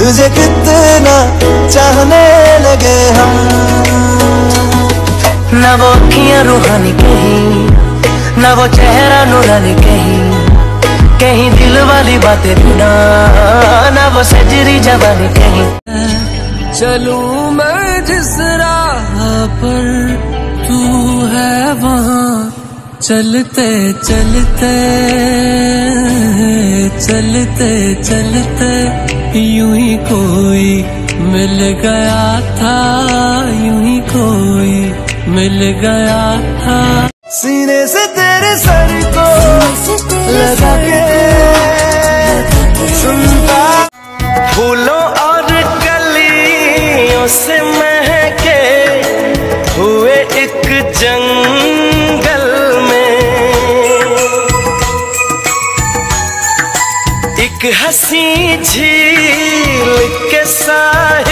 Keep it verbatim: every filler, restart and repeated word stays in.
तुझे कितना चाहने लगे हम। ना वो अखियां रूहानी कहीं, ना वो चेहरा नूरानी कहीं, कहीं दिल वाली बातें बिना, ना वो सजरी जवानी कहीं। चलूं मैं जिस राह पर तू है वहाँ, चलते चलते चलते चलते यूं ही कोई मिल गया था, यूं ही कोई मिल गया था। सीने से तेरे सर को लगा के सुनता, फूलों और कलियों से महके हुए एक जंगल में, एक हंसी झील के साहिल